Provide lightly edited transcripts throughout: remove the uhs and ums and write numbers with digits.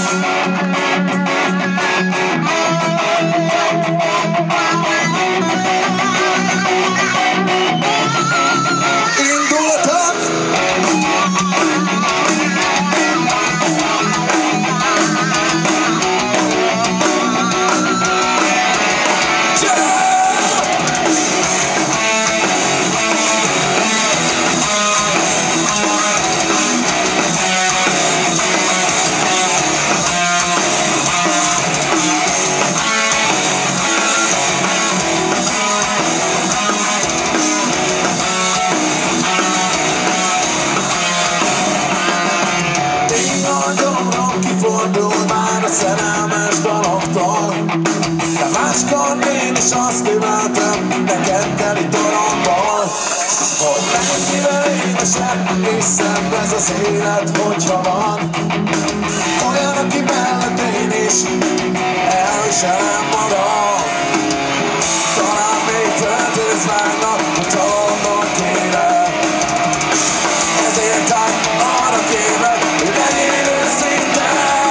Kifordul már a szerelmes daloktól, de máskor én is azt kívántam neked teli toromból, hogy mennyivel édesebb és szebb ez az élet, hogyha van olyan, aki mellett én is elviselem magam. Talán még feltűz vágynak, hogyha onnan kéne, ezért hát arra kérlek, hogy legyél őszinte.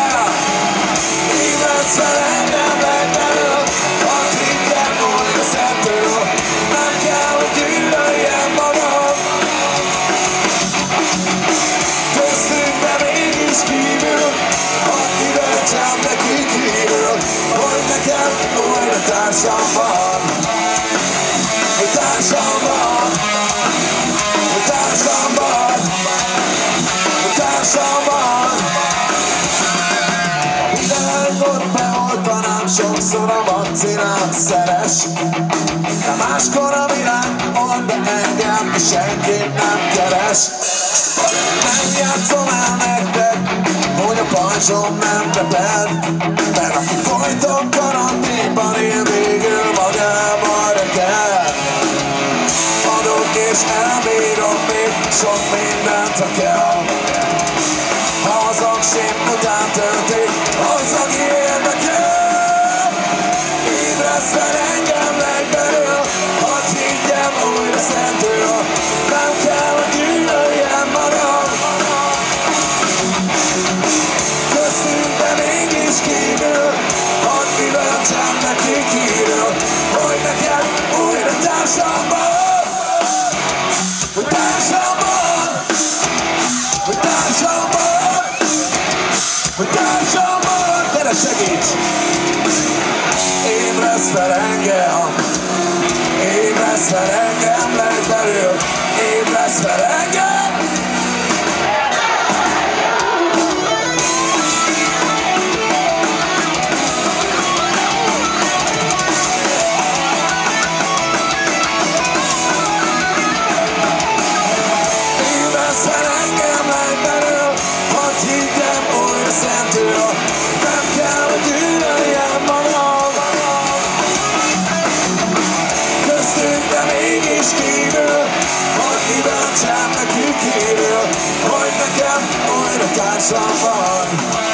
Ébresz fel engem legbelül, hadd higgyem újra szentől, nem kell, hogy gyűlöljem magam. Köztünk, de mégis kívül, hadd kiváltsam nekik hírül, hogy nekem újra társam van. Hogy társam van, hogy társam van, hogy társam van. Mindenkor beoltanám sokszor a vakcinát szeres, de máskor a világ old be engem, és senkit nem keres. Nem játszom el nektek, hogy a pajzsom nem reped, mert aki folyton karanténban él, végül magával reked. Adok és elbírom még sok mindent, ha kell. Ha az aksém után történik, az, aki érdekel. Ébresz fel engem legbelül, hadd higgyem újra szentül, nem kell, hogy gyűlöljem magam. Köztünk, de mégis kívül, hadd kiváltsam nekik hírül, hogy neked újra társam van. Hogy társam van, hogy társam van, hogy társam van. Gyere, segíts! Ébresz fel engem, ébresz fel engem legbelül, ébresz fel engem. Ébresz fel engem legbelül, hadd higgyem újra szentül, nem kell, hogy gyűlöljem magam. Köztünk, de mégis kívül, hadd kívántsam nekik hírül, hogy nekem újra társam van.